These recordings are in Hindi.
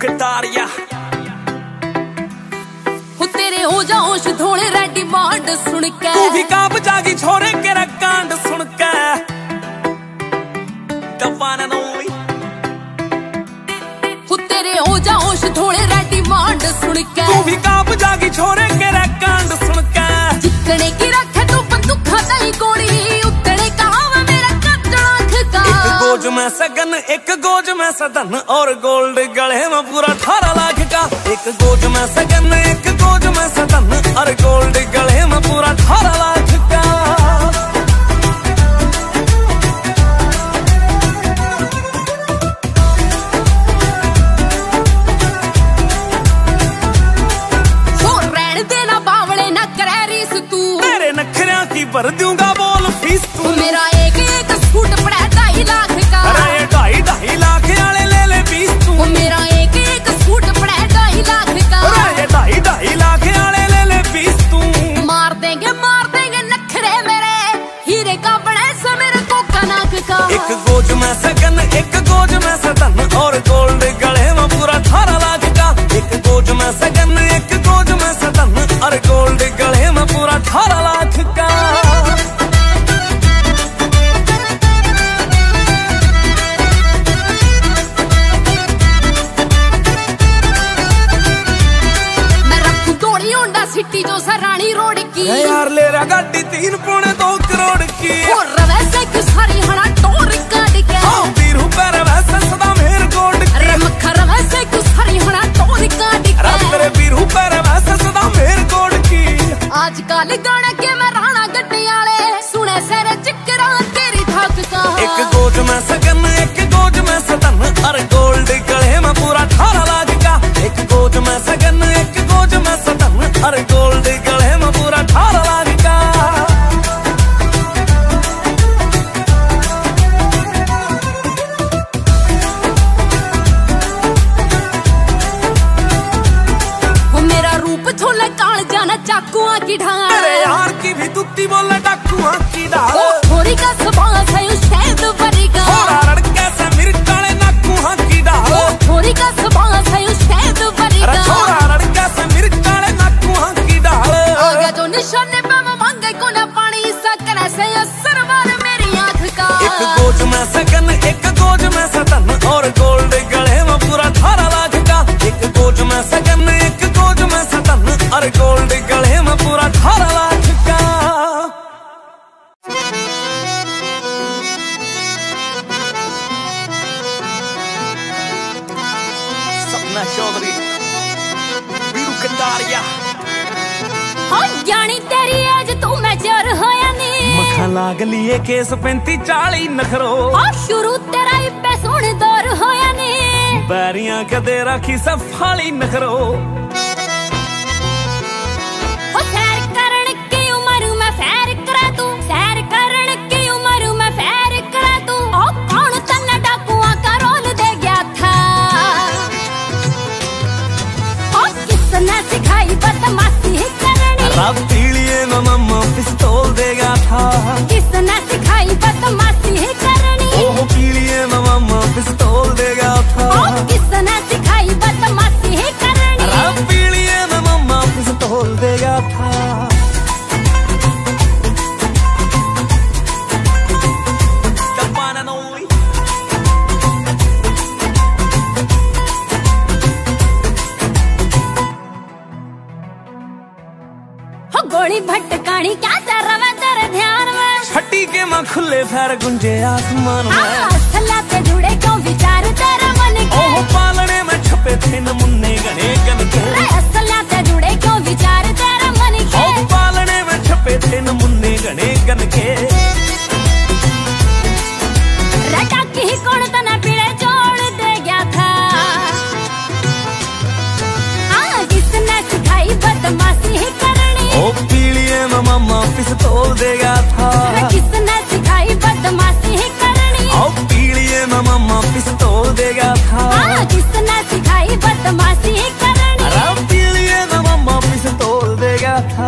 कटारिया हो तेरे हो जाओ धोले रे डिमांड सुन के तू भी कांप जागी छोरे के कांड सुन के हो तेरे हो जाओ धोले रे डिमांड सुन के तू भी कांप जागी छोरे के कांड सुन के जितने की रखे तू बंदूक नहीं गोली उतने कहावा मेरा कच्चा का एक गोज में सगन एक गोज में सदन और गोल्ड गले में पूरा 18 लाख का एक गोज में सगन एक गोज में सदन और गोल्ड गले में पूरा 18 लाख का भर दूंगा बोल फीस तू मेरा एक एक सूट पड़ा 2.5 लाख का अरे 2.5 लाख वाले ले ले 20 तू मेरा एक एक सूट पड़ा 2.5 लाख का अरे 2.5 लाख वाले ले ले 20 तू मार देंगे नखरे मेरे हीरे का बड़ा सा मेरे को कनक का एक गोज में सगन एक गोज में सदन और गोल्ड गले में पूरा 18 लाख का एक गोज में सगन एक गोज में सदन और गोल्ड गले में पूरा 18 लाख का सिटी जो सरानी रोड की यार ले रहा गाड़ी 3.2 करोड़ की और वैसे क्यों सारी हना टोर काट के बीरू पर वैसे सदा मेर गोल्ड की अरे मखर वैसे क्यों सारी हना टोर काट के अरे तेरे बीरू पर वैसे सदा मेर गोल्ड की आजकल गाना के मैं राणा गड्डी वाले सुने सारे चिकरा तेरी धाक का एक गोज में सगन एक गोज में सदन और गोल्ड गले में पूरा 18 लाख का एक गोज में सगन एक गोज में सदन और गोल्ड गले में पूरा 18 लाख का वो मेरा रूप छोले काल जाना चाकुआ की ढाल अरे यार की भी तुत्ती बोले डाकुआ की डाल थोड़ी का सबास है शायद बरी का लड़के से मिर्चाले नाकुआ की डाल थोड़ी का सबास है शायद बरी का लड़के से मिर्चाले नाकुआ की डाल आगे जो निशाने पे मैं मांगे को ना पानी सकने से असर वार मेरी आंख का एक गोज में सगन एक गोज में सदन और गोल्ड गले में पूरा 18 लाख का एक गोज में सगन एक गोज में सदन और गोल्ड गले में पूरा 18 लाख का सपना चौधरी बीरू कटारिया हाँ जानी तेरी आज तू मैं चोर होया नी मखा लाग लिए केस 35-40 नखरो हाँ शुरू तेरा ही पे सोने दौर होया नी बैरियां कदे राखी सफाली नखरो हो सैर करण की उम्र में फैर करा तू सैर करण की उम्र में फैर करा तू ओ कौन तन्ना डाकुआ का रोल दे गया था ओ किसने सिखाई बदमाशी करनी रब पीलिए में मम्मा पिस्तौल देगा था किसने सिखाई बदमाशी करनी ओह पीलिए में मम्मा पिस्तौल देगा था ओ किसने सिखाई बदमाशी करनी रब पीलिए में मम्मा पिस्तौल देगा था गोली भटकानी क्या कर रहा तेरे ध्यान में छठी के माँ खुले फैर गुंजे आसमान में सला पे जुड़े क्यों विचार तेरा मन के ओह पालने में छपे थे नमुन्ने गने गन के सला पे जुड़े क्यों विचार तेरा मन के ओह पालने में छपे थे नमुन्ने गने गन के रटा की कौन तना पीड़े जोड़ दे गया था हाँ किसने सिखाई बदमाशी करनी ओ पीलिए में मम्मा पिस्तौल देगा था किसने सिखाई बदमाशी करनी ओ पीलिए में मम्मा पिस्तौल देगा था हाँ किसने सिखाई बदमाशी करनी रब पीलिए में मम्मा पिस्तौल देगा था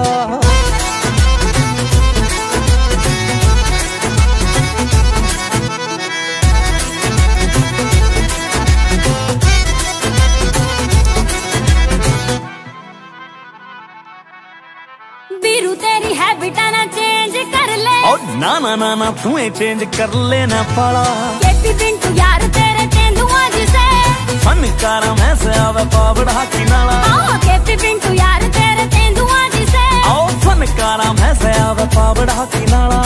ना ना ना ना तू चेंज कर लेना पड़ा। केपी पिंटू यार तेरे तेंदुआ जिसे फनकारा मैं से आवे पावड़ा की नाला। केपी पिंटू यार तेरे तेंदुआ जिसे आओ फनकारा मैं से आवे पावड़ा की नाला।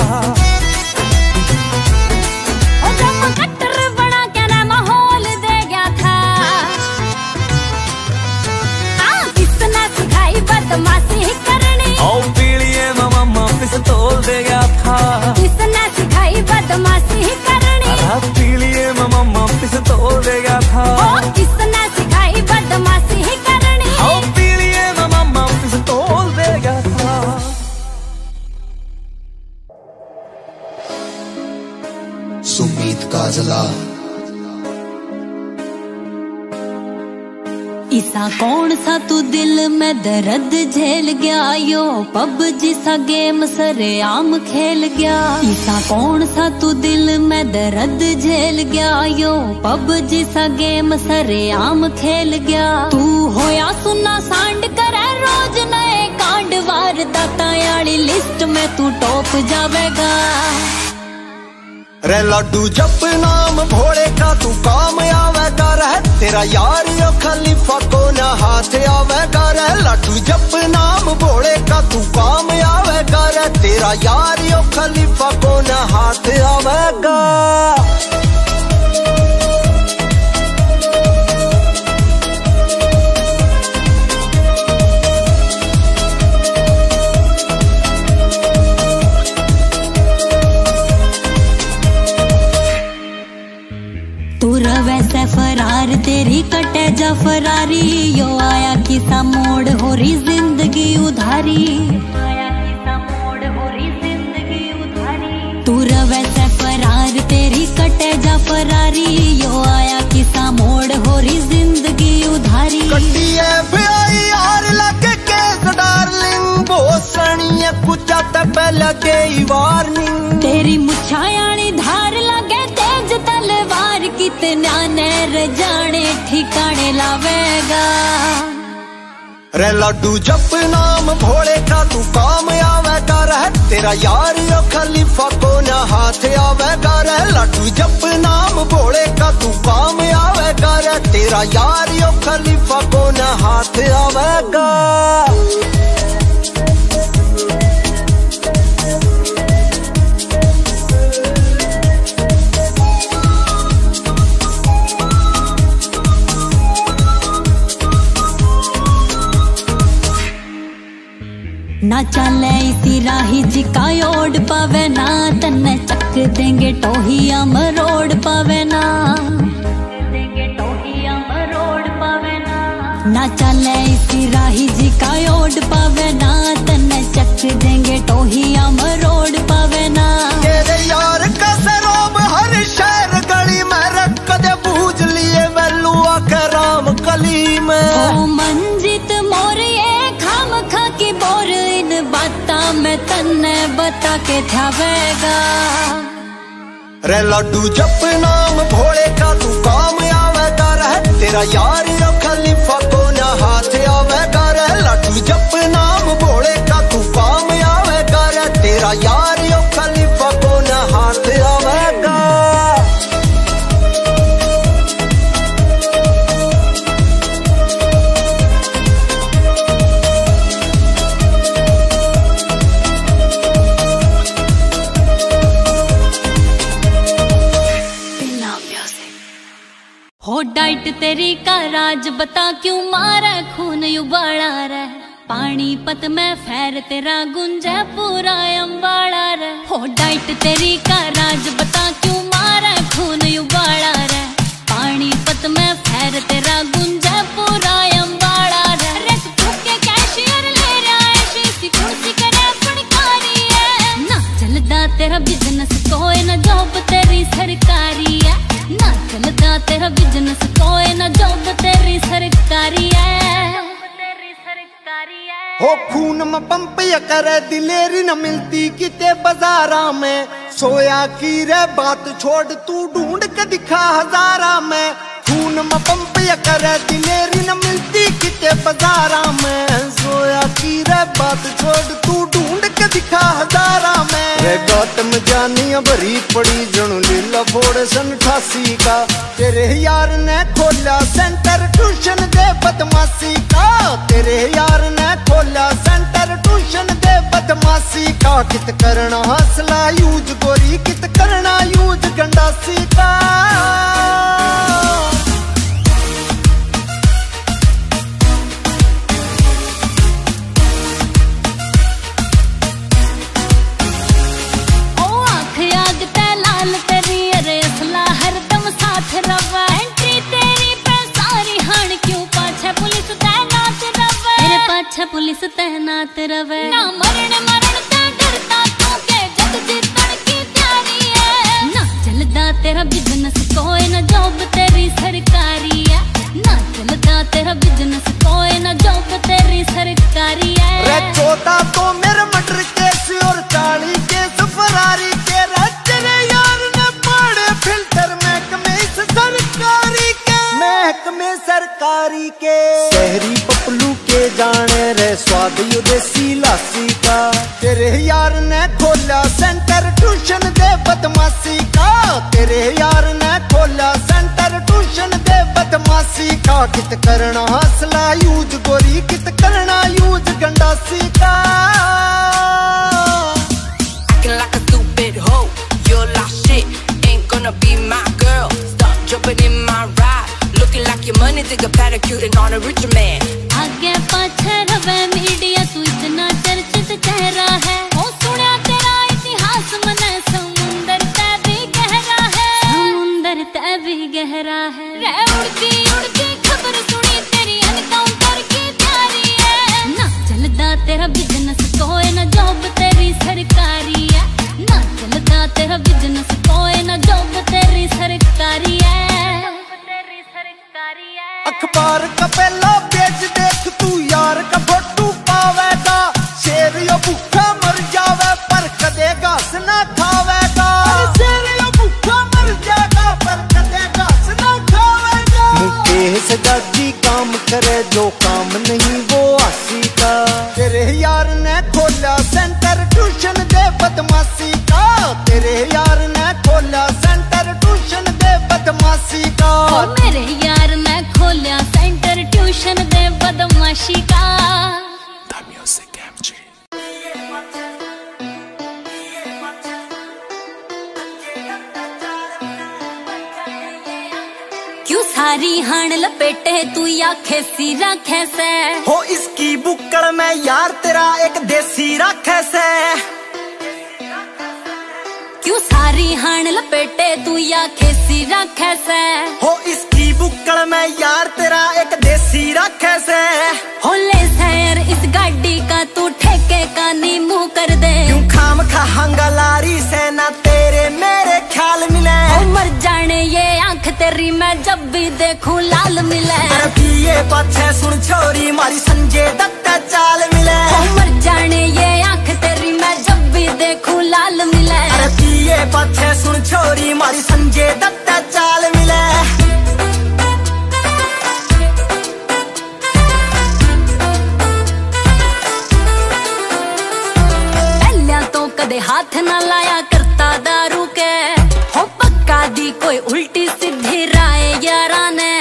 कट्टर बना के ना माहौल दे गया था। किसने सिखाई बदमाशी करनी। आओ पीलिए मामा पिस्तौल दे गया था। किसने सिखाई बदमाशी करनी। पीलिए मामा पिस्तौल दे गया था। किसने सिखाई बदमाशी करनी। आओ पीलिए मामा पिस्तौल दे गया था। सुमीत काजला। ऐसा कौन सा तू दिल में दर्द झेल गया यो पबजी सा गेम सरेआम खेल गया। ऐसा कौन सा तू दिल में दर्द झेल गया यो पबजी सा गेम सरेआम खेल गया। तू होया सुना सांड करे रोज नए कांड वारदाता याली लिस्ट में तू टॉप जावेगा। रे लड्डू जब नाम भोले का तू काम आवेगा रह तेरा यार यो खलीफा को न हाथ आवेगा। रे लड्डू जब नाम भोले का तू काम आवेगा रह तेरा यार यो खलीफा को न हाथ आवेगा। वैसे फरार तेरी कटे जा फरारी यो आया किसा मोड़ हो रही जिंदगी उधारी। तू वैसे फरार तेरी कटे जा फरारी यो आया किसा मोड़ हो रही जिंदगी उधारी। यार लगे केस डार्लिंग बोसनी कुछ पहले के वार्निंग। तेरी मुछायानी धार लगे तेज तलवार कितना नैर जाने ठिकाने लावेगा। रे लड्डू जब नाम भोले का तू काम आवेगा रह तेरा यार यो खलीफा को न हाथ आवेगा। रे लड्डू जब नाम भोले का तू काम आवेगा रह तेरा यार यो खलीफा को न हाथ आवेगा। ना चले इसी राही जी का ओढ़ पावे ना तन्ने चक देंगे टोहिया मरोड़ पावे ना। ना चले इसी राही जी का ओढ़ पावे ना तन्ने चक देंगे टोहिया मरोड़ पावे ना। तेरे यार का सरोब हर शहर गली में रख दे बूझ लिए वेलुआ के राम कली में। ओ मंजित मोरिए खाम खा की बोर इन बाता मैं तन्ने बता के थावेगा। रे लड्डू जब नाम भोले का तू काम आवेगा रह तेरा यार यो खलीफा को न हाथ आवेगा। रे लड्डू जब नाम भोले का तू काम आवेगा रह तेरा यार यो खलीफा को न हाथ आवेगा। हो डाइट तेरी का राज बता क्यों मारा खून उबाला रे। पानीपत में फैर तेरा गुंजे पूरा अम्बाड़ा रे। हो डाइट तेरी का राज बता क्यों मारा खून उबाला रे। पानीपत में फैर तेरा गुंजे पूरा अम्बाड़ा रे। रस फूके कैशियर ले रहा है शीशी कुर्सी करे फड़कारी है। ना चलदा तेरा बिजनेस कोई ना जॉब तेरी सरकारी है। ना चलता तेरा बिजनेस कोई ना जॉब तेरी सरकारी है। हो खून में पंप या करे दिलेरी न मिलती किते बाजारा में। सोया की रे बात छोड़ तू ढूंढ के दिखा हजारा में। खून में पंप या करे दिलेरी न मिलती किते बाजारा में। सोया की रे बात छोड़ तू ढूंढ के दिखा हजारा में। रे गौतम जानिया भरी पड़ी जणु लीला फोड़ सन 88 का। तेरे यार ने खोला सेंटर ट्यूशन दे बदमाशी का। तेरे यार ने खोला सेंटर ट्यूशन दे बदमाशी का। कित करना हौसला यूज गोरी कित करना यूज गंडासी का। पुलिस तैनात रवे ना मरण मरण से डरता तू के जग जीतन की तैयारी है। ना चलदा तेरा बिजनेस कोई ना जॉब तेरी सरकारी है। ना चलदा तेरा बिजनेस कोई ना जॉब तेरी सरकारी है। रे 14 तो मेरे मर्डर केस और 40 केस फरारी के। तेरे यार ने पाड़े फिल्टर महकमे सरकारी के। महकमे सरकारी के शहरी पपलू के जाने रे स्वाद यो देसी लासी का। तेरे यार ने खोला सेंटर ट्यूशन दे बदमाशी का। तेरे यार ने खोला सेंटर ट्यूशन दे बदमाशी का। कित करना हौसला यूज गोरी कित करना यूज गंडासी का। Acting like a stupid hoe, you're lost shit, ain't gonna be my girl. Stop jumping in my ride, looking like your money, think a pedicure on a richer man. आगे पाछे रवे मीडिया तू इतना चर्चित चेहरा है। ओ सुना तेरा इतिहास मने समुंदर ते भी गहरा है। समुंदर ते भी गहरा है। रे उड़ती उड़ती खबर सुनी तेरी एनकाउंटर की तैयारी है। ना चलदा तेरा बिजनेस कोई ना जॉब तेरी सरकारी है। ना चलदा तेरा बिजनेस कोई ना जॉब तेरी सरकारी है। अखबार का पहला पेज देख तू यार का फोटो पावेगा। शेर यो भूखा मर जावे पर कदे घास ना खावेगा। शेर यो भूखा मर जाएगा पर कदे घास ना खावेगा। मुकेश जाजी काम करे जो काम नहीं वो आसी का। तेरे यार ने खोला सेंटर ट्यूशन दे बदमाशी का। तेरे यार ने खोला सेंटर ट्यूशन दे बदमाशी का। मेरे यार ने खोला सेंटर ट्यूशन दे बदमाशी का। क्यों सारी हाण लपेटे तू या खेसी रखे से। हो इसकी बुक्कड़ में यार तेरा एक देसी रखे से। क्यों सारी हाण लपेटे तू या खेसी रखे से। हो इसकी बुक्कड़ में यार तेरा एक देसी रखे से। हो ले सैर इस गाड़ी का तू ठेके का नी मुंह कर दे। क्यों खाम खा हंगलारी से ना तेरे मेरे ख्याल मिले। हो मर जाने ये आंख तेरी मैं जब भी देखूं लाल मिले। अरे पिए पाछे सुन छोरी मारी संजय दत्त चाल मिले। हो मर जाने ये आंख तेरी मैं जब भी देखूं लाल मिले। अरे पिए पाछे सुन छोरी मारी संजय दत्त चाल मिले। पहले तो कदे हाथ ना लाया करता दारू के। हो पक्का दी कोई उल्टी सीधी राय यारा ने।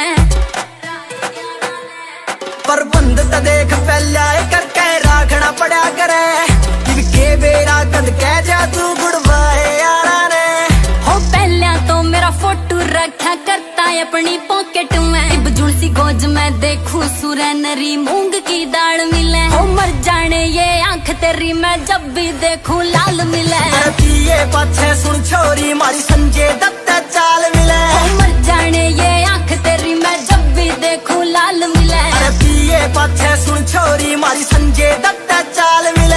पर बंद तो देख पहला करके राखना पड़ा करे। के बेरा कद कह जा तू गुड़वाए यारा ने। हो पहले तो मेरा फोटो रखा करता है अपनी पॉकेट में। जुड़सी गोज में देखूं सुरनरी मूंग की दाल मिले। हो मर जाने ये आंख तेरी मैं जब भी देखूं लाल मिले। अरे पिए पाछे सुन छोरी मारी संजय दत्त चाल मिले। हो मर जाने ये आंख तेरी मैं जब भी देखूं लाल मिले। अरे पिए पाछे सुन छोरी मारी संजय दत्त चाल मिले।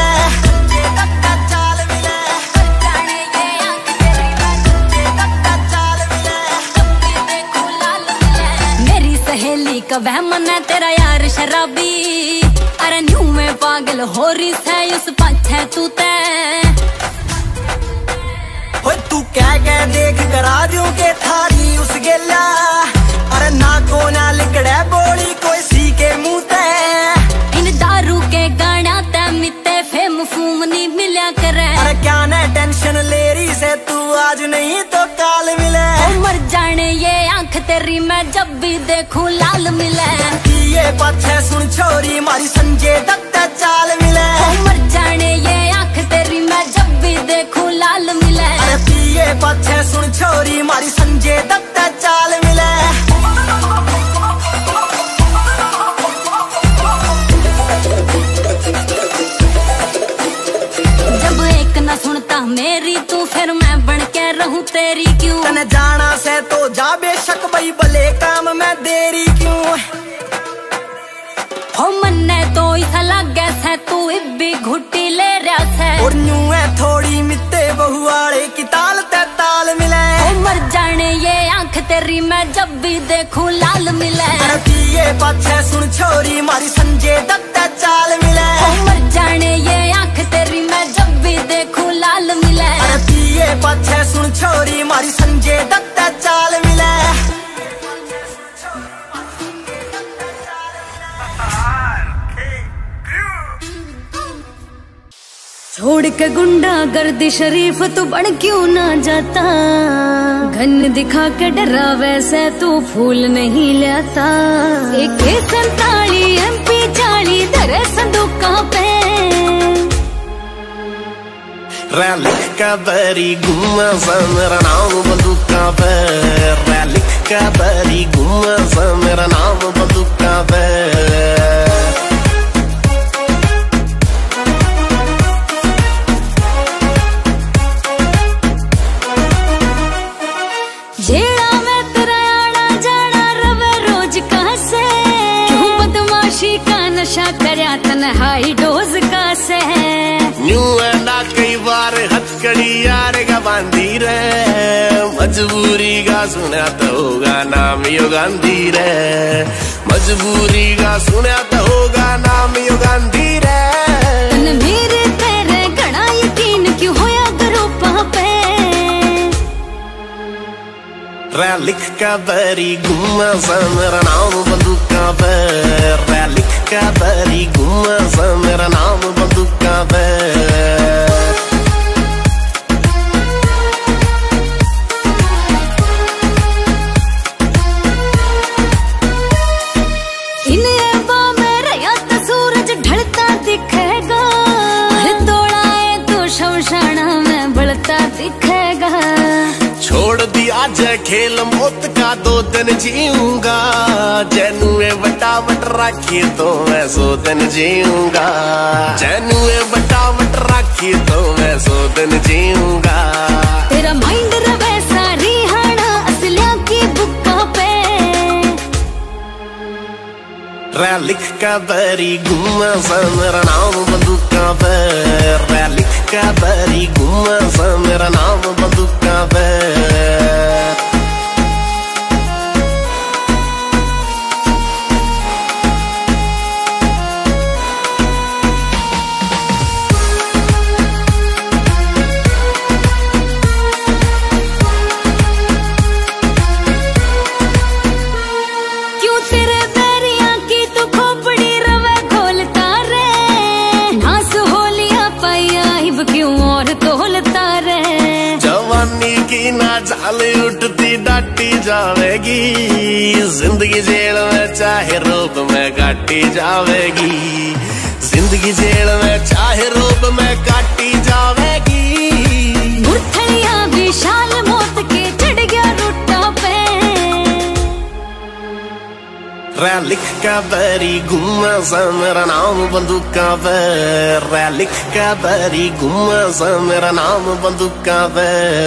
सहेली का वह मन है तेरा यार शराबी। अरे न्यू में पागल हो रही है उस पाछे तू तू कह गए देख करा दूं के थारी उस गेला। अरे ना को ना लिकड़े बोली कोई सी के मुंह ते। इन दारू के गाना ते मिते फेम फूम नहीं मिला करे। अरे क्या ना टेंशन जब भी देखूं लाल मिले। पिए पाछे सुन छोरी मारी संजय दत्त चाल मिले। मर जाने ये आंख तेरी मैं जब भी देखूं लाल मिले। अरे पिए पाछे सुन छोरी मारी संजय दत्त चाल मिले। जब एक न सुनता मेरी तू फिर मैं बन के रहूं तेरी क्यों। तने जाना से तो जा बेशक भाई भले काम में देरी क्यों। हो मन्ने तो इसा लगे से तू इब्बी घुट्टी ले रहा से। और न्यू है थोड़ी मित्ते बहुआड़े की ताल ते ताल मिले। हो मर जाने ये आंख तेरी मैं जब भी देखूं लाल मिले। अरे पिए पाछे सुन छोरी मारी संजय दत्त चाल मिले। हो मर जाने ये आंख तेरी मैं जब भी देखूं लाल मिले। अरे पिए पाछे सुन छोरी मारी संजय दत्त चाल मिले। छोड़ के गुंडा गर्दी शरीफ तू बन क्यों ना जाता। घन दिखा के डरा वैसे तू फूल नहीं लाता। AK-47 MP-40 धरे संदूका पे। लिख का बरी गुम्मा सा मेरा नाम बंदूका पे। लिख का बरी गुम्मा सा मेरा नाम बंदूका पे। जेड़ा मैं तेरा आना जाना रवे रोज कहाँ से। क्यों बदमाशी का नशा करया तन्हाई डोज का से। न्यू एंडा कई बार हथकड़ी यार का बांधी रे। मजबूरी का सुना तो होगा नाम यो गांधी रे। मजबूरी का सुना तो होगा नाम यो गांधी रे। मेरे तेरे घना यकीन क्यों होया ग्रुपा पे। लिख का बरी गुम्मा सा मेरा नाम बंदूका पे। लिख का बरी गुम्मा सा मेरा नाम बंदूका पे। इन एबा में रया तो सूरज ढलता दिखेगा। दौड़ा है तो शमशाना में बढ़ता दिखेगा। छोड़ दिया जय खेल मौत का 2 दिन जीऊंगा। जैनुए बटावट राखी तो मैं 100 दिन जीऊंगा। जैनुए बटावट राखी तो मैं 100 दिन जीऊंगा। तेरा माइंड रवे सारी हाना असलिया की बुक्का पे। लिख का बरी गुम्मा सा मेरा नाम बंदूका पे। लिख का बरी गुम्मा सा मेरा नाम बंदूका पे। क्यों तेरे बैरिया की तू खोपड़ी रवे खोलता रे। नास होलिया पाया हिब क्यों और तोलता रे। जवानी की ना चाल उठती डाटी जावेगी। जिंदगी जेल में चाहे रूप में काटी जावेगी। जिंदगी जेल में चाहे रूप में काटी जावेगी। मुरथलिया विशाल मौत के चढ़ गया रुट्टा पे। लिख का बरी गुम्मा सा मेरा नाम बंदूका पे। लिख का बरी गुम्मा सा मेरा नाम बंदूका पे।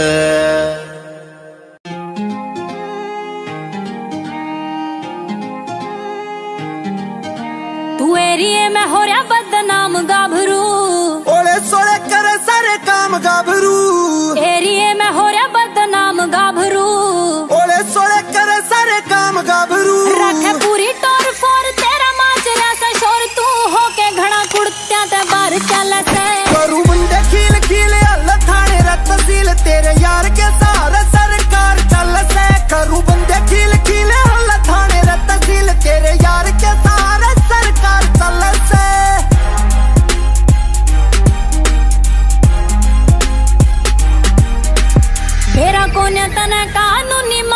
तू एरिए में हो रहा बदनाम गाभरू। ओले सोले करे सारे काम गाभरू। एरिए में हो रहा बदनाम गाभरू। ओले सोले करे सारे काम गाभरू। रखे पूरी टोर फोर तेरा माजरा सा शोर। तू होके घड़ा कुड़त्या ते बाहर चल से। करू मुंडे खील खील अल्लाह थाने रत सील तेरे यार के सहारे सरकार चल से। करू बंदे खील खील अल्लाह थाने रत सील तेरे यार के सहारे सरकार चल से। मेरा कोने तना कानूनी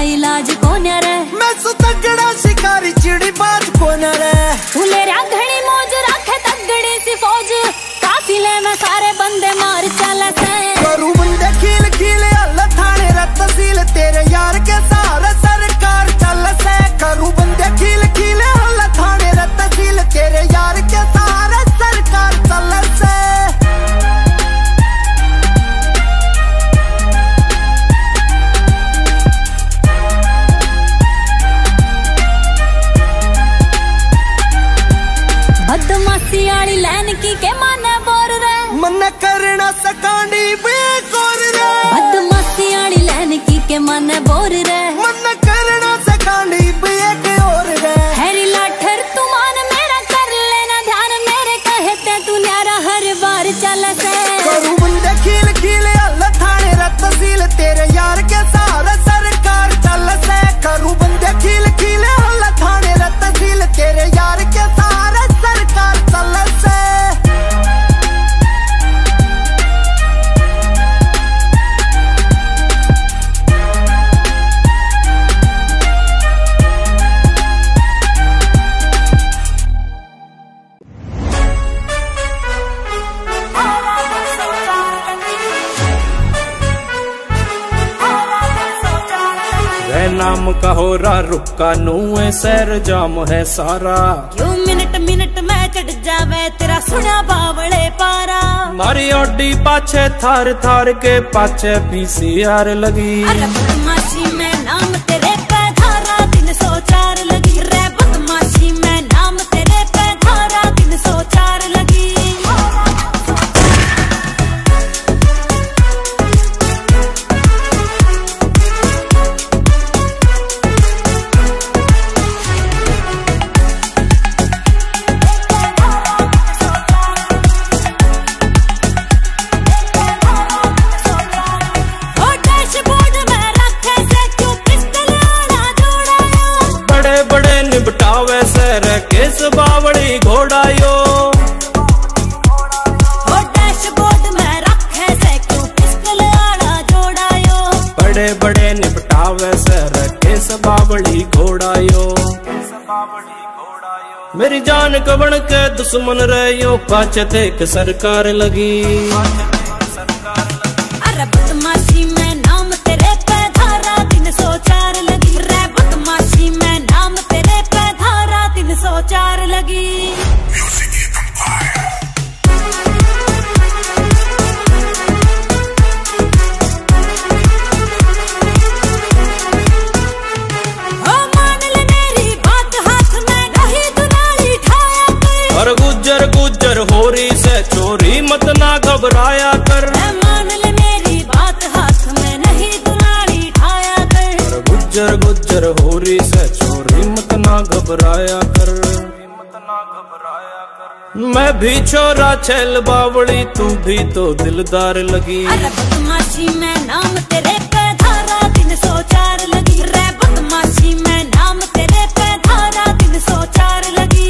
इलाज कौन रे, मैं सु तगड़ा शिकारी चिड़ी बाज कौन रे। फूले घड़ी मौज रखे तगड़ी सी फौज, काफिले में सारे बंदे मार चल से। करू बंदे खील खील अल्लाह थाने रे तहसील, तेरे यार के सहारे सरकार चल से। करू बंदे खील खील अल्लाह थाने रे तहसील, तेरे यार के सहारे सरकार चल से। बदमाशी आली लैन की के माने बोर रे, मन करना सकांडी बेकोर रे। बदमाशी आली लैन की के माने बोर रे, मन करना सकांडी बेकोर रे। हैरी लाठर तू मान मेरा कर लेना ध्यान, मेरे कहते तू न्यारा हर बार चल से। करू बंदे खील खील अल्लाह थाने रे तहसील, तेरे यार के सहारे सरकार चल से। करू बंदे खील खील अल्लाह थाने रे तहसील, तेरे यार के सहारे सरकार चल से। नाम का हो रा रुका नूए सैर जाम है सारा, क्यों मिनट मिनट में चढ़ जावे तेरा सुना बावले पारा। मारी ओडी पाछे थार थार के पाछे पीसीआर लगी। अरे बदमाशी में नाम तेरे पे धारा 304 लगी रे, बदमाशी में नाम तेरे पे धारा 304 लगी। निपटावे सर केस बावड़ी घोड़ायो, डैशबोर्ड में रखे से क्यों पिस्टल आड़ा जोड़ायो। बड़े बड़े निपटावे सर केस बावड़ी घोड़ायो। मेरी जान कबण के दुश्मन रहियो, पाछे देख सरकार लगी। अरे बदमाशी में नाम तेरे पे धारा 304 लगी रे, बदमाशी में नाम तेरे पे धारा 304 लगी। गुज्जर गुज्जर होरी से चोरी मत ना घबराया कर, मान ले मेरी बात हाथ में नहीं दुलारी ठाया कर। गुज्जर गुज्जर होरी से चोरी मत ना घबराया कर। मैं भी छोरा छैल बावड़ी, तू भी तो दिलदार लगी। अरे बदमाशी में नाम तेरे पे धारा 304 लगी रे, बदमाशी में नाम तेरे पे धारा 304 लगी।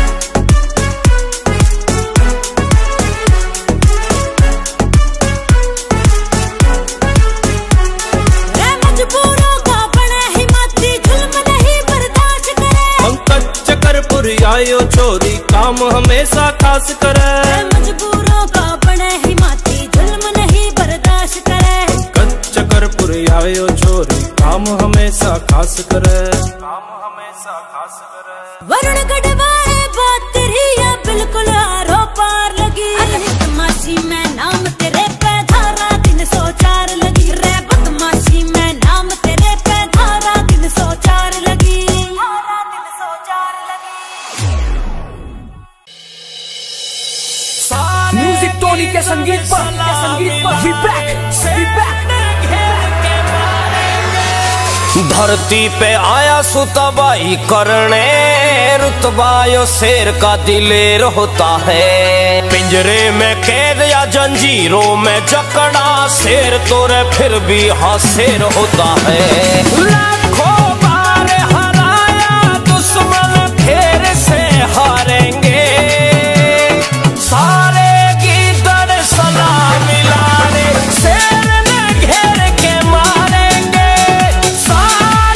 आयो छोरी काम हमेशा खास करे, मजबूरों का बने हिमाती जुल्म नहीं बर्दाश्त करे। चकरपुर आयो छोरी काम हमेशा खास करे। वरुण गढ़वाए बात तेरी या बिल्कुल आरो पार लगी। अरे बदमाशी में नाम तेरे पे धारा 304 लगी रे, बदमाशी में नाम तेरे पे धारा 304 लगी। म्यूजिक टोनी के संगीत पर वी बैक। धरती पे आया सुतबाई करने, रुतबायो शेर का दिलेर होता है। पिंजरे में कैद या जंजीरों में जकड़ा, शेर तो रे फिर भी हाँ शेर होता है। लाखों बार हराया दुश्मन फिर से हारेंगे, सारे गीदड़ सलाम मिलाने शेर ने घेर के मारेंगे। सारे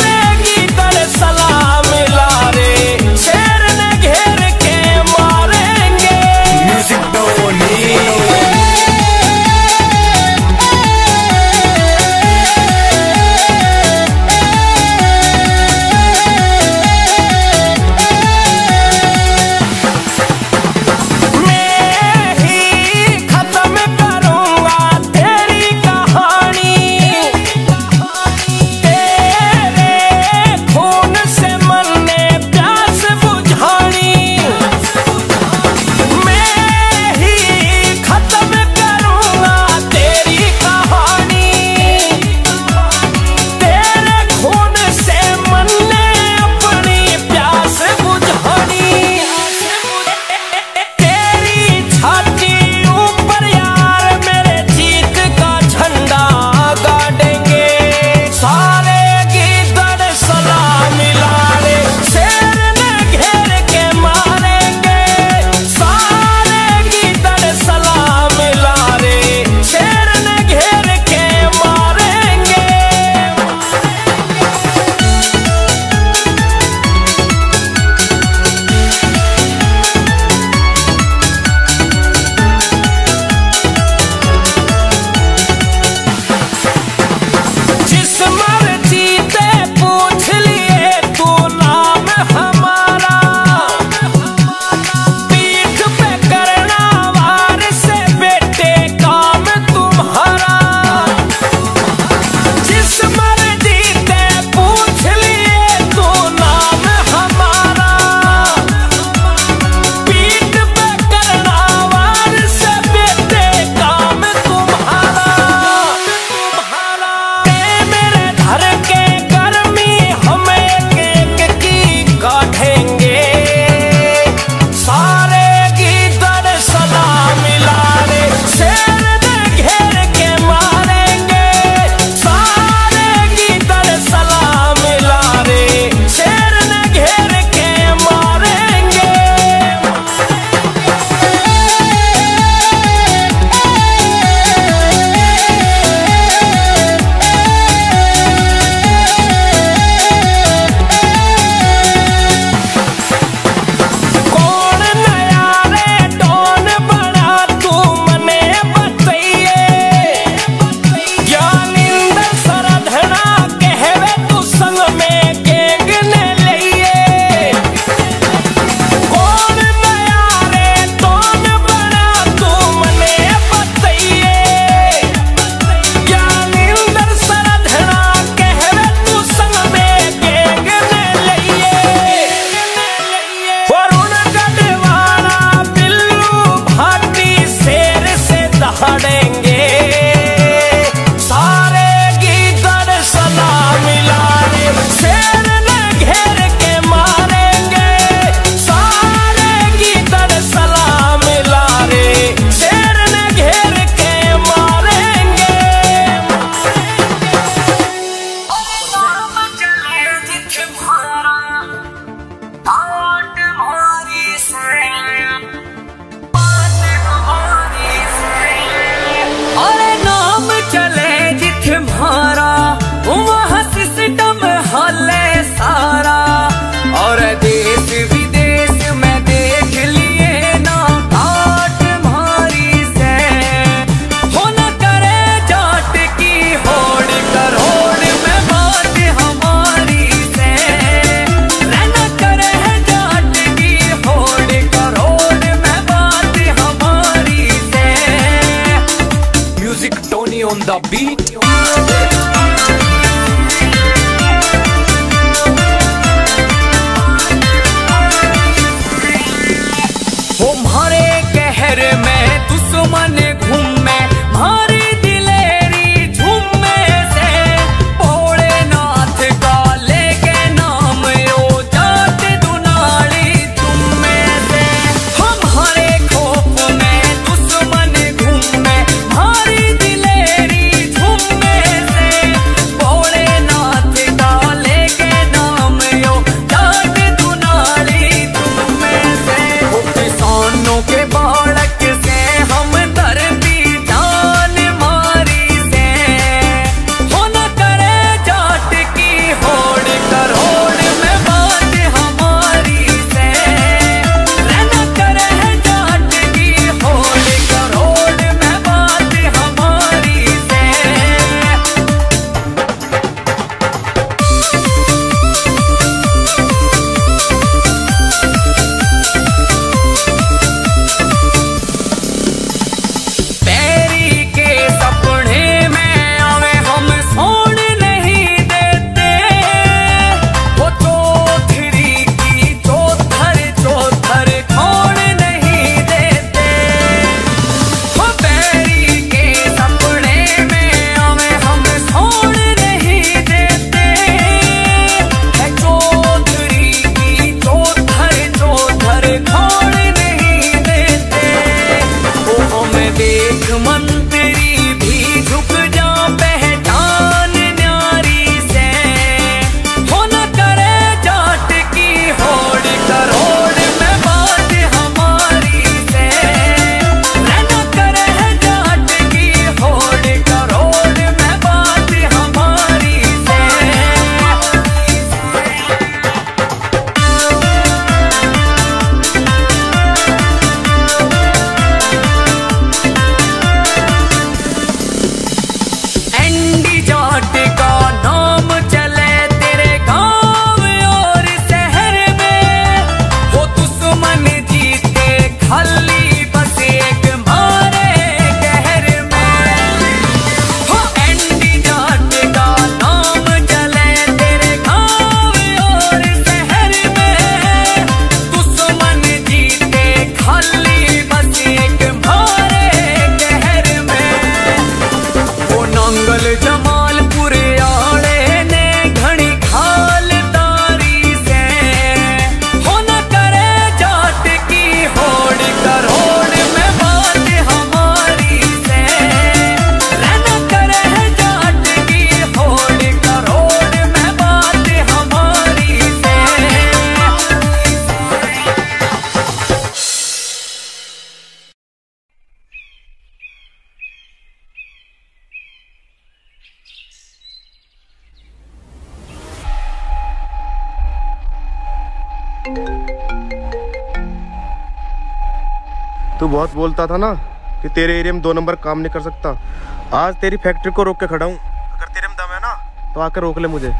तू बहुत बोलता था ना कि तेरे एरिया में 2 नंबर काम नहीं कर सकता। आज तेरी फैक्ट्री को रोक के खड़ा हूँ। अगर तेरे में दम है ना तो आकर रोक ले मुझे।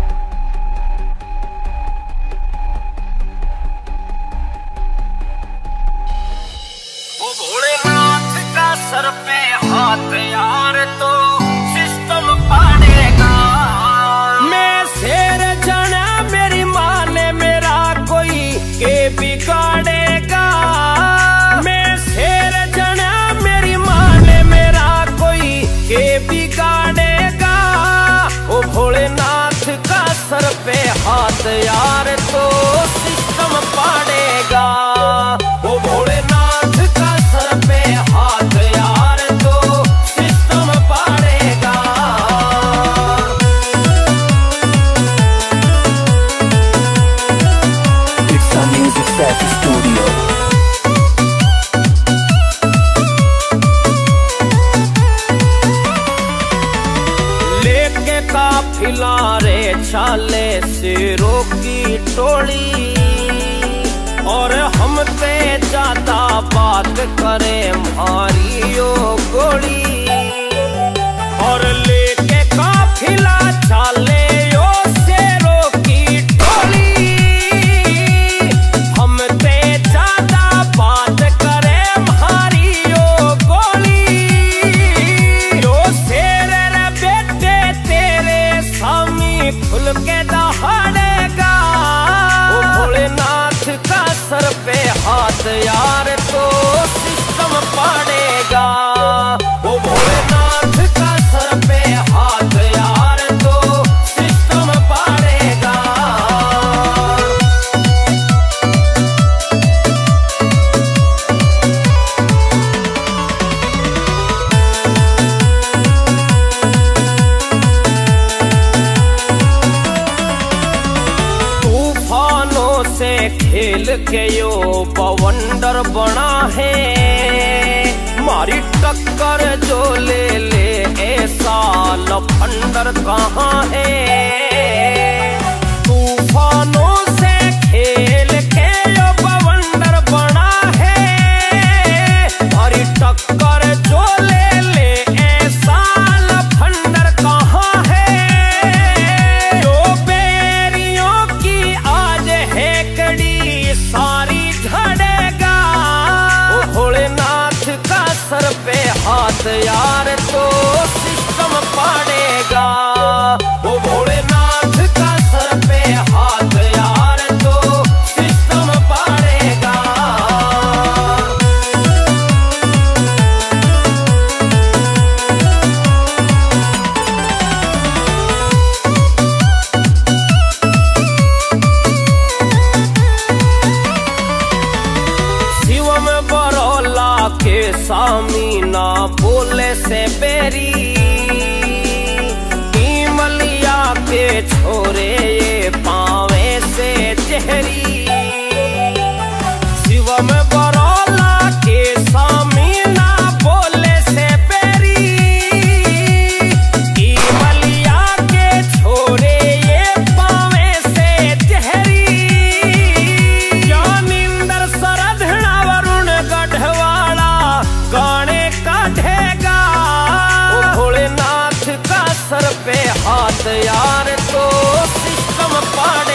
वो भोलेनाथ का सर पे हाथ यार तो सिस्टम पाड़ेगा। मैं शेर जाना मेरी माँ ने मेरा कोई के बिगाड़ेगा। मैं शेर जाना मेरी माँ ने मेरा कोई के बिगाड़ेगा। वो भोलेनाथ का सर पे हाथ यार तो सिस्टम पाड़ेगा। वो भोलेनाथ का सर पे हाथ यार तो सिस्टम पाड़ेगा। It's a Music Factory Studio. लेके काफिला रे चाले शेरों की टोली और हम पे ज्यादा बात करे मारियो गोली। और लेके काफिला चाले यो शेरों की टोली हम पे ज्यादा बात करे मारियो गोली। यो शेर रे बेटे तेरे सामी खुल के दहाड़ेगा। वो भोलेनाथ का सर पे हाथ यार तो सिस्टम पाड़ेगा। वो भोलेनाथ का सर पे हाथ यार तो सिस्टम पाड़ेगा। तूफानों से खेल के यो बवंडर बना है। मारी टक्कर जो ले ऐसा लफंडर कहाँ है। तूफानों से खेल के यो बवंडर बना है। मारी टक्कर जो ले ऐसा लफंडर कहाँ है। जो बेरियों की आज है कड़ी सारी झड़ेगा। वो भोलेनाथ का सर पे हाथ यार तो सिस्टम पाड़ेगा। वो भोलेनाथ का सर पे हाथ यार तो सिस्टम पाड़ेगा। शिवम बरोला के सामी ना बोले से बेरी। मलिया के छोरे ये पावे से चेहरी। शिवम बरोला के सामी ना बोले से बेरी। मलिया के छोरे ये पावे से चेहरी। ज्ञानिंदर सरधना वरुण गढ़वाला गाने काढ़ेगा। वो भोलेनाथ का सर पे हाथ यार तो सिस्टम पाड़